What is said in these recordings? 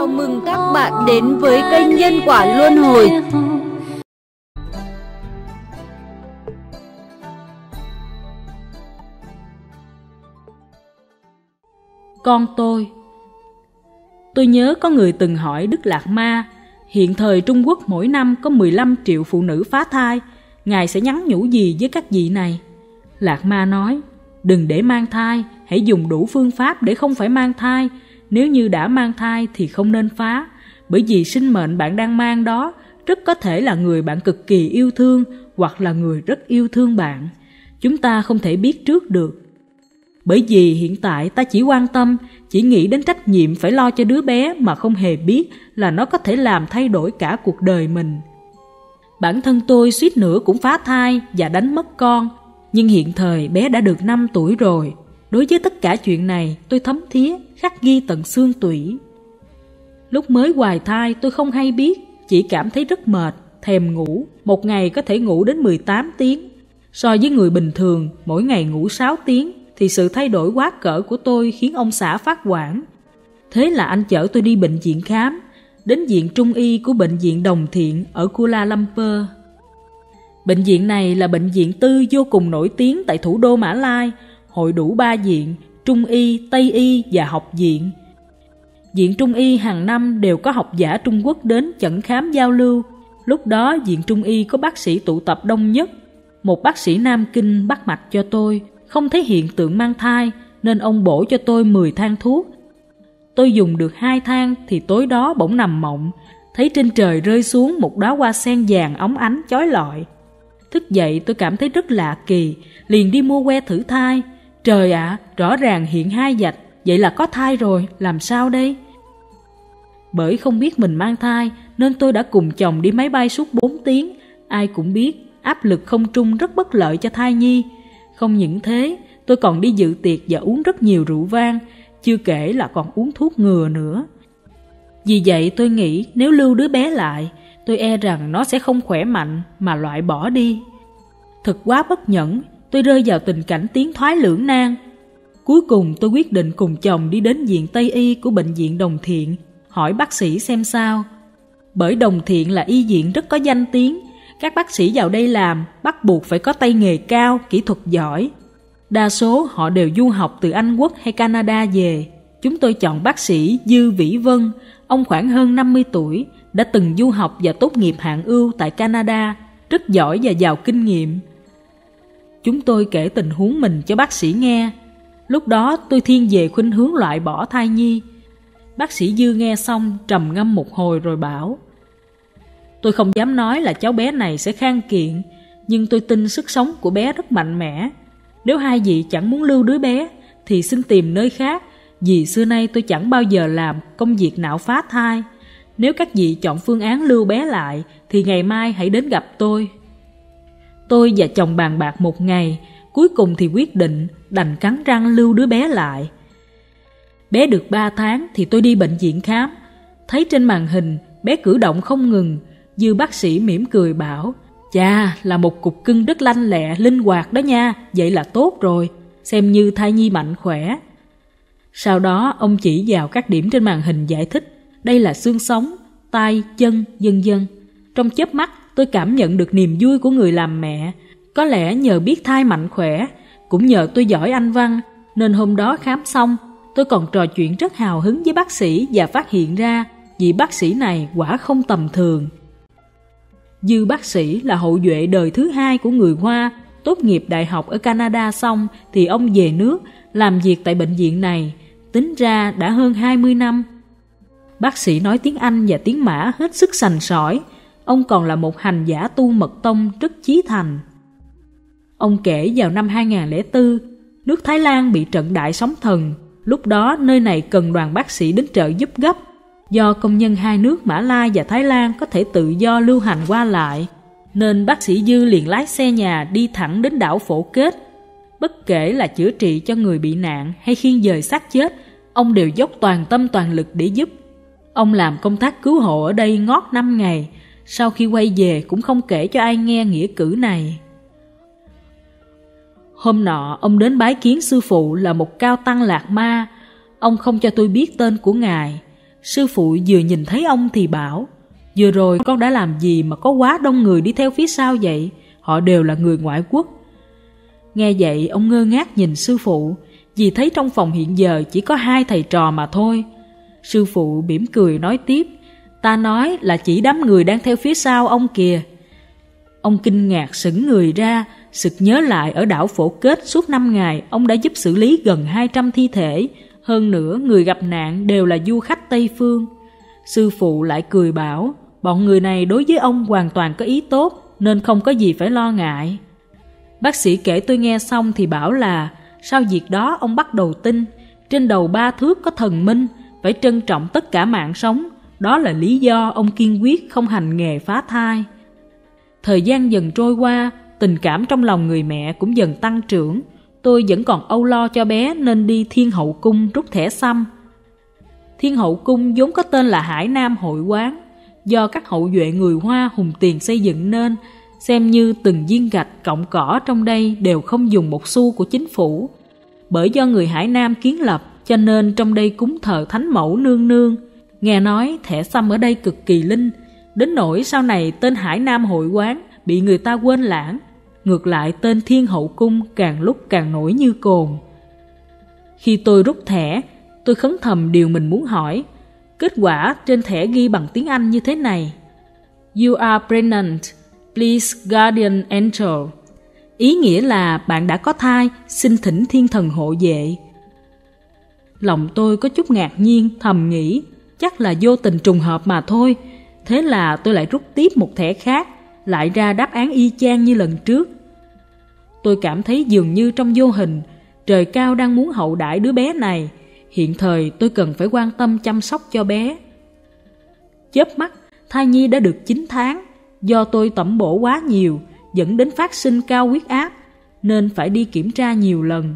mừng các bạn đến với kênh Nhân Quả Luân Hồi. Con tôi nhớ có người từng hỏi Đức Đạt Ma, hiện thời Trung Quốc mỗi năm có 15 triệu phụ nữ phá thai, Ngài sẽ nhắn nhủ gì với các vị này? Đạt Ma nói, đừng để mang thai, hãy dùng đủ phương pháp để không phải mang thai. Nếu như đã mang thai thì không nên phá, bởi vì sinh mệnh bạn đang mang đó rất có thể là người bạn cực kỳ yêu thương hoặc là người rất yêu thương bạn. Chúng ta không thể biết trước được. Bởi vì hiện tại ta chỉ quan tâm, chỉ nghĩ đến trách nhiệm phải lo cho đứa bé mà không hề biết là nó có thể làm thay đổi cả cuộc đời mình. Bản thân tôi suýt nữa cũng phá thai và đánh mất con, nhưng hiện thời bé đã được 5 tuổi rồi. Đối với tất cả chuyện này tôi thấm thía, khắc ghi tận xương tủy. Lúc mới hoài thai tôi không hay biết, chỉ cảm thấy rất mệt, thèm ngủ, một ngày có thể ngủ đến 18 tiếng. So với người bình thường, mỗi ngày ngủ 6 tiếng, thì sự thay đổi quá cỡ của tôi khiến ông xã phát hoảng. Thế là anh chở tôi đi bệnh viện khám, đến viện Trung y của bệnh viện Đồng Thiện ở Kuala Lumpur. Bệnh viện này là bệnh viện tư vô cùng nổi tiếng tại thủ đô Mã Lai, hội đủ 3 viện, Trung y, Tây y và học viện. Viện Trung y hàng năm đều có học giả Trung Quốc đến chẩn khám giao lưu. Lúc đó viện Trung y có bác sĩ tụ tập đông nhất. Một bác sĩ Nam Kinh bắt mạch cho tôi, không thấy hiện tượng mang thai nên ông bổ cho tôi 10 thang thuốc. Tôi dùng được 2 thang thì tối đó bỗng nằm mộng, thấy trên trời rơi xuống một đóa hoa sen vàng óng ánh chói lọi. Thức dậy tôi cảm thấy rất lạ kỳ, liền đi mua que thử thai. Trời ạ, rõ ràng hiện 2 vạch, vậy là có thai rồi, làm sao đây? Bởi không biết mình mang thai nên tôi đã cùng chồng đi máy bay suốt 4 tiếng. Ai cũng biết áp lực không trung rất bất lợi cho thai nhi. Không những thế, tôi còn đi dự tiệc và uống rất nhiều rượu vang, chưa kể là còn uống thuốc ngừa nữa. Vì vậy tôi nghĩ nếu lưu đứa bé lại, tôi e rằng nó sẽ không khỏe mạnh mà loại bỏ đi. Thật quá bất nhẫn, tôi rơi vào tình cảnh tiến thoái lưỡng nan. Cuối cùng tôi quyết định cùng chồng đi đến viện Tây y của bệnh viện Đồng Thiện, hỏi bác sĩ xem sao. Bởi Đồng Thiện là y viện rất có danh tiếng, các bác sĩ vào đây làm bắt buộc phải có tay nghề cao, kỹ thuật giỏi. Đa số họ đều du học từ Anh Quốc hay Canada về. Chúng tôi chọn bác sĩ Dư Vĩ Vân, ông khoảng hơn 50 tuổi, đã từng du học và tốt nghiệp hạng ưu tại Canada, rất giỏi và giàu kinh nghiệm. Chúng tôi kể tình huống mình cho bác sĩ nghe. Lúc đó tôi thiên về khuynh hướng loại bỏ thai nhi. Bác sĩ Dư nghe xong trầm ngâm một hồi rồi bảo, tôi không dám nói là cháu bé này sẽ khang kiện, nhưng tôi tin sức sống của bé rất mạnh mẽ. Nếu hai vị chẳng muốn lưu đứa bé thì xin tìm nơi khác, vì xưa nay tôi chẳng bao giờ làm công việc nạo phá thai. Nếu các vị chọn phương án lưu bé lại thì ngày mai hãy đến gặp tôi. Tôi và chồng bàn bạc một ngày, cuối cùng thì quyết định đành cắn răng lưu đứa bé lại. Bé được 3 tháng thì tôi đi bệnh viện khám. Thấy trên màn hình bé cử động không ngừng. Dư bác sĩ mỉm cười bảo, chà, là một cục cưng rất lanh lẹ, linh hoạt đó nha, vậy là tốt rồi, xem như thai nhi mạnh khỏe. Sau đó ông chỉ vào các điểm trên màn hình giải thích, đây là xương sống, tay, chân, vân vân. Trong chớp mắt tôi cảm nhận được niềm vui của người làm mẹ. Có lẽ nhờ biết thai mạnh khỏe, cũng nhờ tôi giỏi Anh văn, nên hôm đó khám xong, tôi còn trò chuyện rất hào hứng với bác sĩ và phát hiện ra vị bác sĩ này quả không tầm thường. Dư bác sĩ là hậu duệ đời thứ 2 của người Hoa, tốt nghiệp đại học ở Canada xong thì ông về nước làm việc tại bệnh viện này, tính ra đã hơn 20 năm. Bác sĩ nói tiếng Anh và tiếng Mã hết sức sành sỏi, ông còn là một hành giả tu mật tông rất chí thành. Ông kể vào năm 2004, nước Thái Lan bị trận đại sóng thần, lúc đó nơi này cần đoàn bác sĩ đến trợ giúp gấp. Do công nhân hai nước Mã Lai và Thái Lan có thể tự do lưu hành qua lại, nên bác sĩ Dư liền lái xe nhà đi thẳng đến đảo Phổ Kết. Bất kể là chữa trị cho người bị nạn hay khiêng dời xác chết, ông đều dốc toàn tâm toàn lực để giúp. Ông làm công tác cứu hộ ở đây ngót 5 ngày, sau khi quay về cũng không kể cho ai nghe nghĩa cử này. Hôm nọ ông đến bái kiến sư phụ là một cao tăng Lạt Ma. Ông không cho tôi biết tên của ngài. Sư phụ vừa nhìn thấy ông thì bảo: vừa rồi con đã làm gì mà có quá đông người đi theo phía sau vậy? Họ đều là người ngoại quốc. Nghe vậy ông ngơ ngác nhìn sư phụ, vì thấy trong phòng hiện giờ chỉ có 2 thầy trò mà thôi. Sư phụ mỉm cười nói tiếp: ta nói là chỉ đám người đang theo phía sau ông kìa. Ông kinh ngạc sững người ra, sực nhớ lại ở đảo Phổ Kết suốt 5 ngày ông đã giúp xử lý gần 200 thi thể, hơn nữa người gặp nạn đều là du khách Tây Phương. Sư phụ lại cười bảo: bọn người này đối với ông hoàn toàn có ý tốt, nên không có gì phải lo ngại. Bác sĩ kể tôi nghe xong thì bảo là sau việc đó ông bắt đầu tin trên đầu 3 thước có thần minh, phải trân trọng tất cả mạng sống. Đó là lý do ông kiên quyết không hành nghề phá thai. Thời gian dần trôi qua, tình cảm trong lòng người mẹ cũng dần tăng trưởng. Tôi vẫn còn âu lo cho bé nên đi Thiên Hậu Cung rút thẻ xăm. Thiên Hậu Cung vốn có tên là Hải Nam Hội Quán, do các hậu duệ người Hoa hùng tiền xây dựng nên, xem như từng viên gạch cọng cỏ trong đây đều không dùng một xu của chính phủ. Bởi do người Hải Nam kiến lập, cho nên trong đây cúng thờ Thánh Mẫu Nương Nương. Nghe nói thẻ xăm ở đây cực kỳ linh, đến nỗi sau này tên Hải Nam Hội Quán bị người ta quên lãng. Ngược lại tên Thiên Hậu Cung càng lúc càng nổi như cồn. Khi tôi rút thẻ, tôi khấn thầm điều mình muốn hỏi. Kết quả trên thẻ ghi bằng tiếng Anh như thế này: You are pregnant, please guardian angel. Ý nghĩa là bạn đã có thai, xin thỉnh thiên thần hộ vệ. Lòng tôi có chút ngạc nhiên, thầm nghĩ chắc là vô tình trùng hợp mà thôi. Thế là tôi lại rút tiếp một thẻ khác, lại ra đáp án y chang như lần trước. Tôi cảm thấy dường như trong vô hình, trời cao đang muốn hậu đãi đứa bé này. Hiện thời tôi cần phải quan tâm chăm sóc cho bé. Chớp mắt, thai nhi đã được 9 tháng. Do tôi tẩm bổ quá nhiều, dẫn đến phát sinh cao huyết áp, nên phải đi kiểm tra nhiều lần.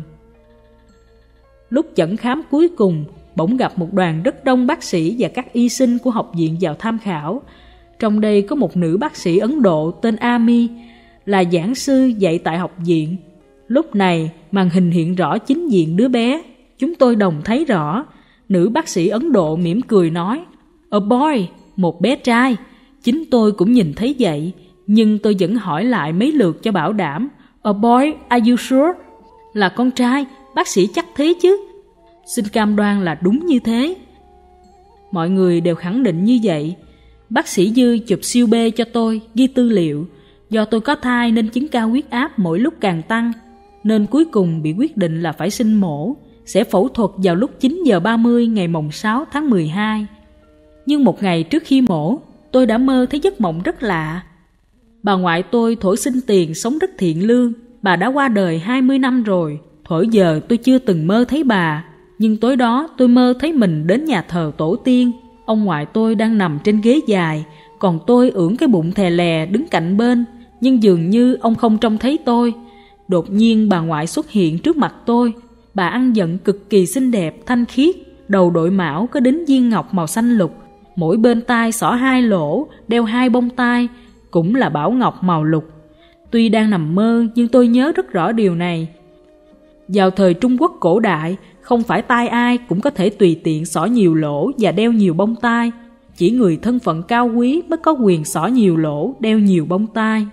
Lúc chẩn khám cuối cùng, bỗng gặp một đoàn rất đông bác sĩ và các y sinh của học viện vào tham khảo. Trong đây có một nữ bác sĩ Ấn Độ tên Ami, là giảng sư dạy tại học viện. Lúc này, màn hình hiện rõ chính diện đứa bé. Chúng tôi đồng thấy rõ. Nữ bác sĩ Ấn Độ mỉm cười nói: A boy, một bé trai. Chính tôi cũng nhìn thấy vậy, nhưng tôi vẫn hỏi lại mấy lượt cho bảo đảm. A boy, are you sure? Là con trai, bác sĩ chắc thế chứ? Xin cam đoan là đúng như thế. Mọi người đều khẳng định như vậy. Bác sĩ Dư chụp siêu B cho tôi, ghi tư liệu. Do tôi có thai nên chứng cao huyết áp mỗi lúc càng tăng, nên cuối cùng bị quyết định là phải sinh mổ, sẽ phẫu thuật vào lúc 9 giờ 30 ngày mồng 6 tháng 12. Nhưng một ngày trước khi mổ, tôi đã mơ thấy giấc mộng rất lạ. Bà ngoại tôi thổi xin tiền, sống rất thiện lương. Bà đã qua đời 20 năm rồi. Thuở giờ tôi chưa từng mơ thấy bà, nhưng tối đó tôi mơ thấy mình đến nhà thờ tổ tiên. Ông ngoại tôi đang nằm trên ghế dài, còn tôi ưỡn cái bụng thè lè đứng cạnh bên, nhưng dường như ông không trông thấy tôi. Đột nhiên bà ngoại xuất hiện trước mặt tôi. Bà ăn vận cực kỳ xinh đẹp, thanh khiết, đầu đội mão có đính viên ngọc màu xanh lục, mỗi bên tai xỏ 2 lỗ, đeo 2 bông tai, cũng là bảo ngọc màu lục. Tuy đang nằm mơ nhưng tôi nhớ rất rõ điều này. Vào thời Trung Quốc cổ đại, không phải tai ai cũng có thể tùy tiện xỏ nhiều lỗ và đeo nhiều bông tai. Chỉ người thân phận cao quý mới có quyền xỏ nhiều lỗ, đeo nhiều bông tai.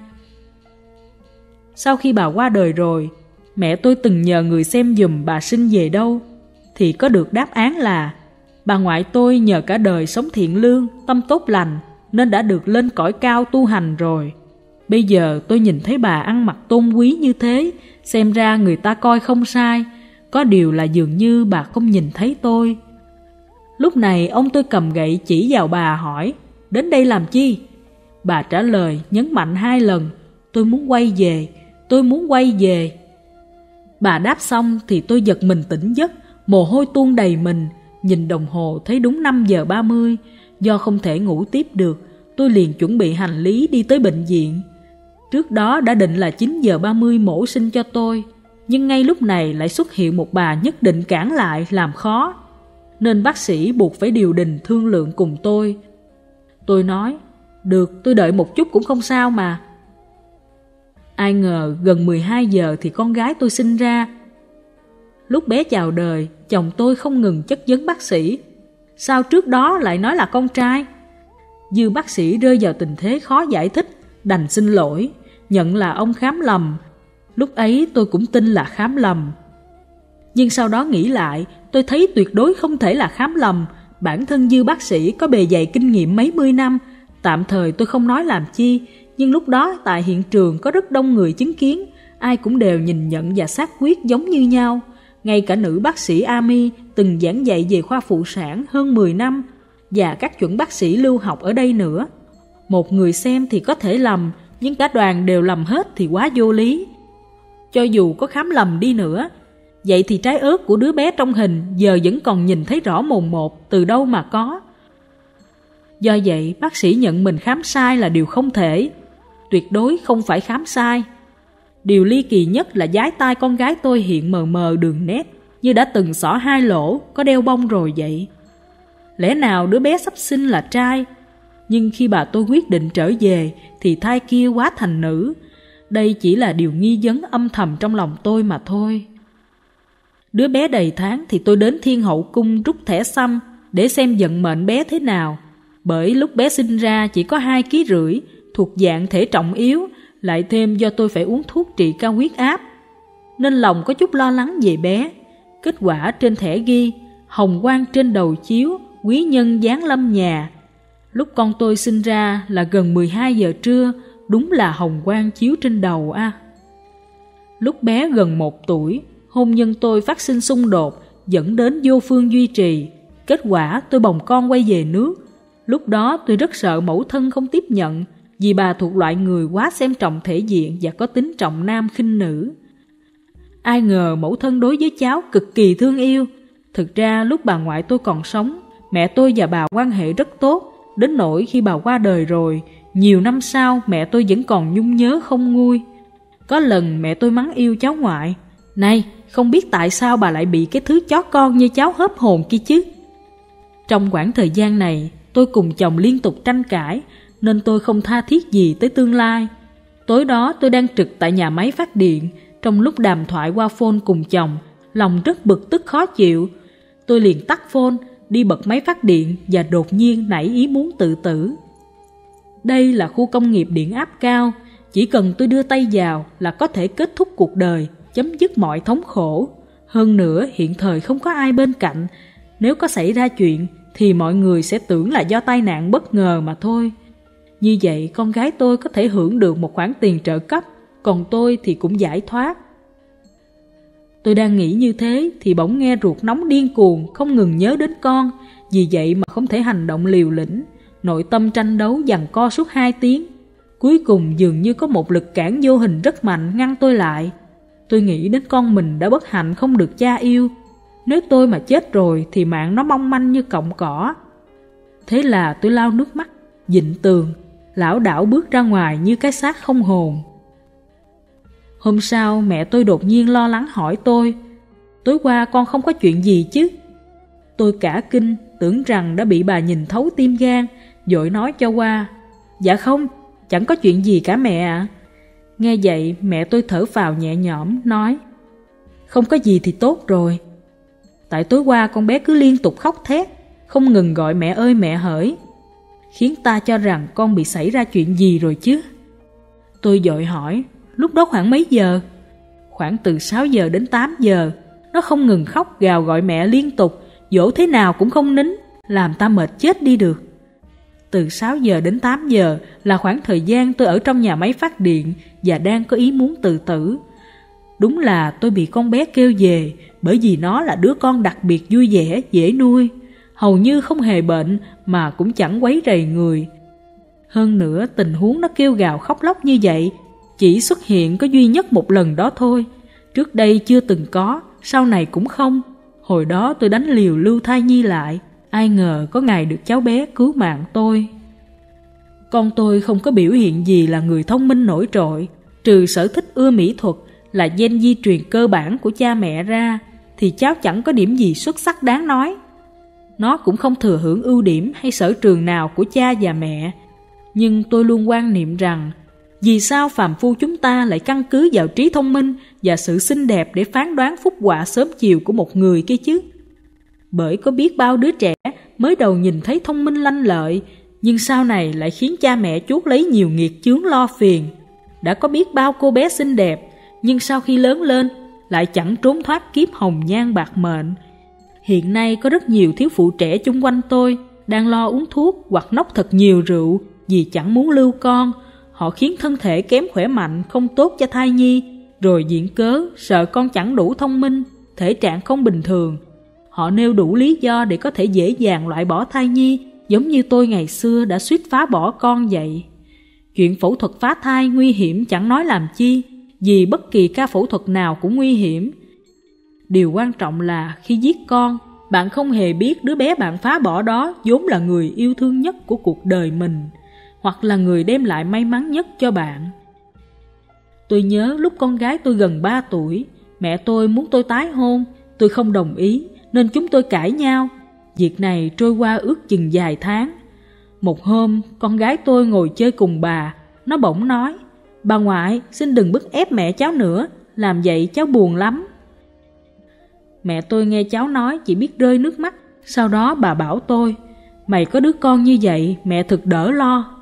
Sau khi bà qua đời rồi, mẹ tôi từng nhờ người xem giùm bà sinh về đâu, thì có được đáp án là bà ngoại tôi nhờ cả đời sống thiện lương, tâm tốt lành, nên đã được lên cõi cao tu hành rồi. Bây giờ tôi nhìn thấy bà ăn mặc tôn quý như thế, xem ra người ta coi không sai. Có điều là dường như bà không nhìn thấy tôi. Lúc này ông tôi cầm gậy chỉ vào bà hỏi: Đến đây làm chi? Bà trả lời nhấn mạnh 2 lần: Tôi muốn quay về, tôi muốn quay về. Bà đáp xong thì tôi giật mình tỉnh giấc, mồ hôi tuôn đầy mình. Nhìn đồng hồ thấy đúng 5 giờ 30. Do không thể ngủ tiếp được, tôi liền chuẩn bị hành lý đi tới bệnh viện. Trước đó đã định là 9 giờ 30 mổ sinh cho tôi, nhưng ngay lúc này lại xuất hiện một bà nhất định cản lại làm khó, nên bác sĩ buộc phải điều đình thương lượng cùng tôi. Tôi nói: Được, tôi đợi một chút cũng không sao mà. Ai ngờ gần 12 giờ thì con gái tôi sinh ra. Lúc bé chào đời, chồng tôi không ngừng chất vấn bác sĩ: Sao trước đó lại nói là con trai? Dư bác sĩ rơi vào tình thế khó giải thích, đành xin lỗi, nhận là ông khám lầm. Lúc ấy tôi cũng tin là khám lầm. Nhưng sau đó nghĩ lại, tôi thấy tuyệt đối không thể là khám lầm. Bản thân Dư bác sĩ có bề dày kinh nghiệm mấy mươi năm. Tạm thời tôi không nói làm chi, nhưng lúc đó tại hiện trường có rất đông người chứng kiến, ai cũng đều nhìn nhận và xác quyết giống như nhau. Ngay cả nữ bác sĩ Ami từng giảng dạy về khoa phụ sản hơn 10 năm và các chuẩn bác sĩ lưu học ở đây nữa. Một người xem thì có thể lầm, nhưng cả đoàn đều lầm hết thì quá vô lý. Cho dù có khám lầm đi nữa, vậy thì trái ớt của đứa bé trong hình giờ vẫn còn nhìn thấy rõ mồn một, từ đâu mà có. Do vậy, bác sĩ nhận mình khám sai là điều không thể. Tuyệt đối không phải khám sai. Điều ly kỳ nhất là dái tai con gái tôi hiện mờ mờ đường nét, như đã từng xỏ 2 lỗ, có đeo bông rồi vậy. Lẽ nào đứa bé sắp sinh là trai? Nhưng khi bà tôi quyết định trở về, thì thai kia hóa thành nữ. Đây chỉ là điều nghi vấn âm thầm trong lòng tôi mà thôi. Đứa bé đầy tháng thì tôi đến Thiên Hậu Cung rút thẻ xăm để xem vận mệnh bé thế nào. Bởi lúc bé sinh ra chỉ có 2,5 kg, thuộc dạng thể trọng yếu, lại thêm do tôi phải uống thuốc trị cao huyết áp, nên lòng có chút lo lắng về bé. Kết quả trên thẻ ghi hồng quang trên đầu chiếu, quý nhân giáng lâm nhà. Lúc con tôi sinh ra là gần 12 giờ trưa, đúng là hồng quang chiếu trên đầu a. Lúc bé gần 1 tuổi, hôn nhân tôi phát sinh xung đột, dẫn đến vô phương duy trì. Kết quả tôi bồng con quay về nước. Lúc đó tôi rất sợ mẫu thân không tiếp nhận, vì bà thuộc loại người quá xem trọng thể diện và có tính trọng nam khinh nữ. Ai ngờ mẫu thân đối với cháu cực kỳ thương yêu. Thực ra lúc bà ngoại tôi còn sống, mẹ tôi và bà quan hệ rất tốt, đến nỗi khi bà qua đời rồi, nhiều năm sau mẹ tôi vẫn còn nhung nhớ không nguôi. Có lần mẹ tôi mắng yêu cháu ngoại: "Này, không biết tại sao bà lại bị cái thứ chó con như cháu hớp hồn kia chứ?" Trong khoảng thời gian này, tôi cùng chồng liên tục tranh cãi, nên tôi không tha thiết gì tới tương lai. Tối đó tôi đang trực tại nhà máy phát điện, trong lúc đàm thoại qua phone cùng chồng, lòng rất bực tức khó chịu. Tôi liền tắt phone, đi bật máy phát điện và đột nhiên nảy ý muốn tự tử. Đây là khu công nghiệp điện áp cao, chỉ cần tôi đưa tay vào là có thể kết thúc cuộc đời, chấm dứt mọi thống khổ. Hơn nữa hiện thời không có ai bên cạnh, nếu có xảy ra chuyện thì mọi người sẽ tưởng là do tai nạn bất ngờ mà thôi. Như vậy con gái tôi có thể hưởng được một khoản tiền trợ cấp, còn tôi thì cũng giải thoát. Tôi đang nghĩ như thế thì bỗng nghe ruột nóng điên cuồng, không ngừng nhớ đến con. Vì vậy mà không thể hành động liều lĩnh, nội tâm tranh đấu giằng co suốt 2 tiếng. Cuối cùng dường như có một lực cản vô hình rất mạnh ngăn tôi lại. Tôi nghĩ đến con mình đã bất hạnh không được cha yêu. Nếu tôi mà chết rồi thì mạng nó mong manh như cọng cỏ. Thế là tôi lau nước mắt, vịn tường, lảo đảo bước ra ngoài như cái xác không hồn. Hôm sau mẹ tôi đột nhiên lo lắng hỏi tôi: "Tối qua con không có chuyện gì chứ?" Tôi cả kinh, tưởng rằng đã bị bà nhìn thấu tim gan, vội nói cho qua: "Dạ không, chẳng có chuyện gì cả mẹ ạ." Nghe vậy mẹ tôi thở phào nhẹ nhõm nói: "Không có gì thì tốt rồi. Tại tối qua con bé cứ liên tục khóc thét, không ngừng gọi mẹ ơi mẹ hỡi, khiến ta cho rằng con bị xảy ra chuyện gì rồi chứ." Tôi vội hỏi: "Lúc đó khoảng mấy giờ?" "Khoảng từ 6 giờ đến 8 giờ. Nó không ngừng khóc gào gọi mẹ liên tục, dỗ thế nào cũng không nín, làm ta mệt chết đi được." Từ 6 giờ đến 8 giờ là khoảng thời gian tôi ở trong nhà máy phát điện và đang có ý muốn tự tử. Đúng là tôi bị con bé kêu về, bởi vì nó là đứa con đặc biệt vui vẻ, dễ nuôi, hầu như không hề bệnh mà cũng chẳng quấy rầy người. Hơn nữa tình huống nó kêu gào khóc lóc như vậy chỉ xuất hiện có duy nhất một lần đó thôi. Trước đây chưa từng có, sau này cũng không. Hồi đó tôi đánh liều lưu thai nhi lại, ai ngờ có ngày được cháu bé cứu mạng tôi. Con tôi không có biểu hiện gì là người thông minh nổi trội, trừ sở thích ưa mỹ thuật là gen di truyền cơ bản của cha mẹ ra, thì cháu chẳng có điểm gì xuất sắc đáng nói. Nó cũng không thừa hưởng ưu điểm hay sở trường nào của cha và mẹ. Nhưng tôi luôn quan niệm rằng, vì sao phàm phu chúng ta lại căn cứ vào trí thông minh và sự xinh đẹp để phán đoán phúc họa sớm chiều của một người kia chứ? Bởi có biết bao đứa trẻ mới đầu nhìn thấy thông minh lanh lợi, nhưng sau này lại khiến cha mẹ chuốc lấy nhiều nghiệt chướng lo phiền. Đã có biết bao cô bé xinh đẹp, nhưng sau khi lớn lên lại chẳng trốn thoát kiếp hồng nhan bạc mệnh. Hiện nay có rất nhiều thiếu phụ trẻ chung quanh tôi đang lo uống thuốc hoặc nốc thật nhiều rượu vì chẳng muốn lưu con. Họ khiến thân thể kém khỏe mạnh, không tốt cho thai nhi, rồi viện cớ sợ con chẳng đủ thông minh, thể trạng không bình thường. Họ nêu đủ lý do để có thể dễ dàng loại bỏ thai nhi, giống như tôi ngày xưa đã suýt phá bỏ con vậy. Chuyện phẫu thuật phá thai nguy hiểm chẳng nói làm chi, vì bất kỳ ca phẫu thuật nào cũng nguy hiểm. Điều quan trọng là khi giết con, bạn không hề biết đứa bé bạn phá bỏ đó vốn là người yêu thương nhất của cuộc đời mình, hoặc là người đem lại may mắn nhất cho bạn. Tôi nhớ lúc con gái tôi gần 3 tuổi, mẹ tôi muốn tôi tái hôn, tôi không đồng ý nên chúng tôi cãi nhau. Việc này trôi qua ước chừng vài tháng. Một hôm, con gái tôi ngồi chơi cùng bà, nó bỗng nói: "Bà ngoại, xin đừng bức ép mẹ cháu nữa, làm vậy cháu buồn lắm." Mẹ tôi nghe cháu nói chỉ biết rơi nước mắt. Sau đó bà bảo tôi: "Mày có đứa con như vậy, mẹ thực đỡ lo."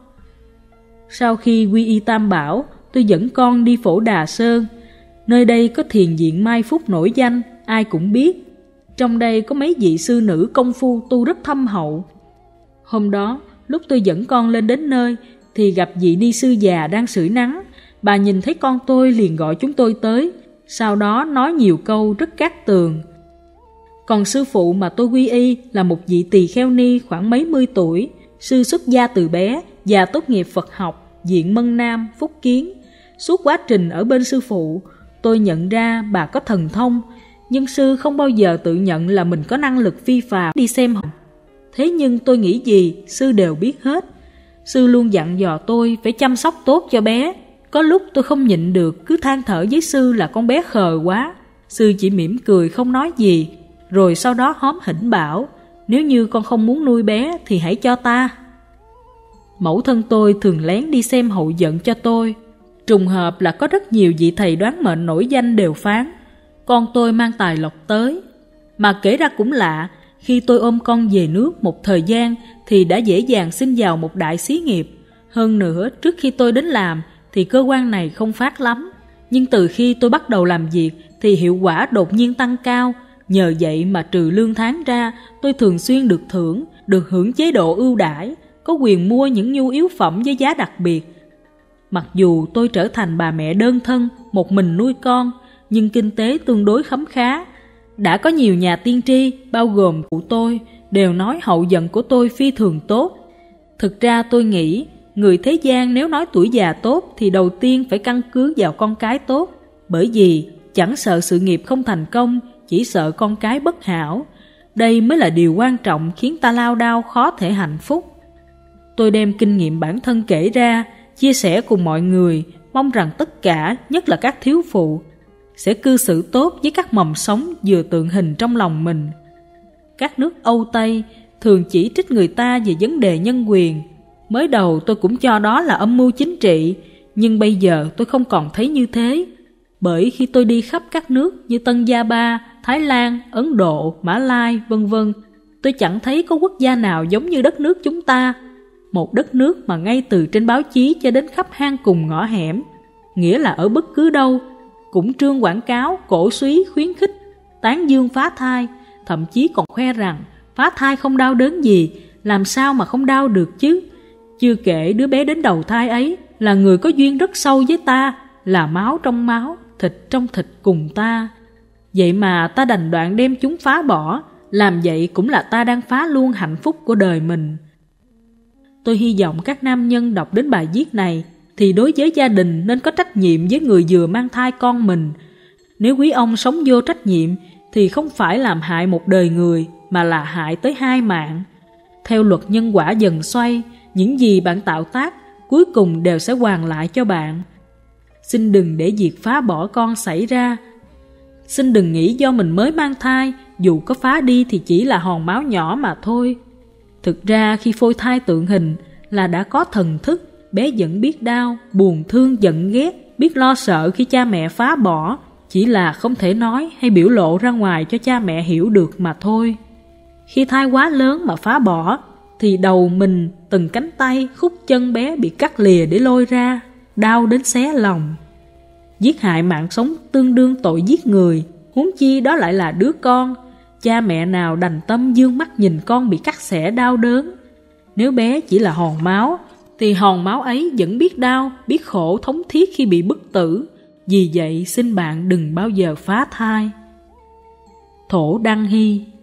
Sau khi quy y Tam Bảo, tôi dẫn con đi Phổ Đà Sơn. Nơi đây có thiền viện Mai Phúc nổi danh, ai cũng biết. Trong đây có mấy vị sư nữ công phu tu rất thâm hậu. Hôm đó, lúc tôi dẫn con lên đến nơi, thì gặp vị ni sư già đang sưởi nắng. Bà nhìn thấy con tôi liền gọi chúng tôi tới, sau đó nói nhiều câu rất cát tường. Còn sư phụ mà tôi quy y là một vị tỳ kheo ni khoảng mấy mươi tuổi, sư xuất gia từ bé và tốt nghiệp Phật học, viện Mân Nam, Phúc Kiến. Suốt quá trình ở bên sư phụ, tôi nhận ra bà có thần thông, nhưng sư không bao giờ tự nhận là mình có năng lực phi phàm đi xem học. Thế nhưng tôi nghĩ gì, sư đều biết hết. Sư luôn dặn dò tôi phải chăm sóc tốt cho bé. Có lúc tôi không nhịn được, cứ than thở với sư là con bé khờ quá. Sư chỉ mỉm cười không nói gì, rồi sau đó hóm hỉnh bảo: "Nếu như con không muốn nuôi bé thì hãy cho ta." Mẫu thân tôi thường lén đi xem hậu vận cho tôi. Trùng hợp là có rất nhiều vị thầy đoán mệnh nổi danh đều phán con tôi mang tài lộc tới. Mà kể ra cũng lạ, khi tôi ôm con về nước một thời gian thì đã dễ dàng xin vào một đại xí nghiệp. Hơn nữa, trước khi tôi đến làm thì cơ quan này không phát lắm, nhưng từ khi tôi bắt đầu làm việc thì hiệu quả đột nhiên tăng cao. Nhờ vậy mà trừ lương tháng ra, tôi thường xuyên được thưởng, được hưởng chế độ ưu đãi, có quyền mua những nhu yếu phẩm với giá đặc biệt. Mặc dù tôi trở thành bà mẹ đơn thân, một mình nuôi con, nhưng kinh tế tương đối khấm khá. Đã có nhiều nhà tiên tri, bao gồm cụ tôi, đều nói hậu vận của tôi phi thường tốt. Thực ra tôi nghĩ, người thế gian nếu nói tuổi già tốt thì đầu tiên phải căn cứ vào con cái tốt. Bởi vì chẳng sợ sự nghiệp không thành công, chỉ sợ con cái bất hảo. Đây mới là điều quan trọng khiến ta lao đao khó thể hạnh phúc. Tôi đem kinh nghiệm bản thân kể ra, chia sẻ cùng mọi người, mong rằng tất cả, nhất là các thiếu phụ, sẽ cư xử tốt với các mầm sống vừa tượng hình trong lòng mình. Các nước Âu Tây thường chỉ trích người ta về vấn đề nhân quyền. Mới đầu tôi cũng cho đó là âm mưu chính trị, nhưng bây giờ tôi không còn thấy như thế. Bởi khi tôi đi khắp các nước như Tân Gia Ba, Thái Lan, Ấn Độ, Mã Lai, vân vân, tôi chẳng thấy có quốc gia nào giống như đất nước chúng ta. Một đất nước mà ngay từ trên báo chí cho đến khắp hang cùng ngõ hẻm, nghĩa là ở bất cứ đâu, cũng trương quảng cáo, cổ súy, khuyến khích, tán dương phá thai, thậm chí còn khoe rằng phá thai không đau đớn gì, làm sao mà không đau được chứ. Chưa kể đứa bé đến đầu thai ấy là người có duyên rất sâu với ta, là máu trong máu, thịt trong thịt cùng ta. Vậy mà ta đành đoạn đem chúng phá bỏ, làm vậy cũng là ta đang phá luôn hạnh phúc của đời mình. Tôi hy vọng các nam nhân đọc đến bài viết này thì đối với gia đình nên có trách nhiệm với người vừa mang thai con mình. Nếu quý ông sống vô trách nhiệm thì không phải làm hại một đời người mà là hại tới 2 mạng. Theo luật nhân quả dần xoay, những gì bạn tạo tác cuối cùng đều sẽ hoàn lại cho bạn. Xin đừng để việc phá bỏ con xảy ra. Xin đừng nghĩ do mình mới mang thai, dù có phá đi thì chỉ là hòn máu nhỏ mà thôi. Thực ra khi phôi thai tượng hình là đã có thần thức, bé vẫn biết đau, buồn thương, giận ghét, biết lo sợ khi cha mẹ phá bỏ, chỉ là không thể nói hay biểu lộ ra ngoài cho cha mẹ hiểu được mà thôi. Khi thai quá lớn mà phá bỏ, thì đầu mình, từng cánh tay, khúc chân bé bị cắt lìa để lôi ra, đau đến xé lòng. Giết hại mạng sống tương đương tội giết người, huống chi đó lại là đứa con. Cha mẹ nào đành tâm dương mắt nhìn con bị cắt xẻ đau đớn. Nếu bé chỉ là hòn máu, thì hòn máu ấy vẫn biết đau, biết khổ thống thiết khi bị bức tử. Vì vậy xin bạn đừng bao giờ phá thai. Thổ Đăng Hy.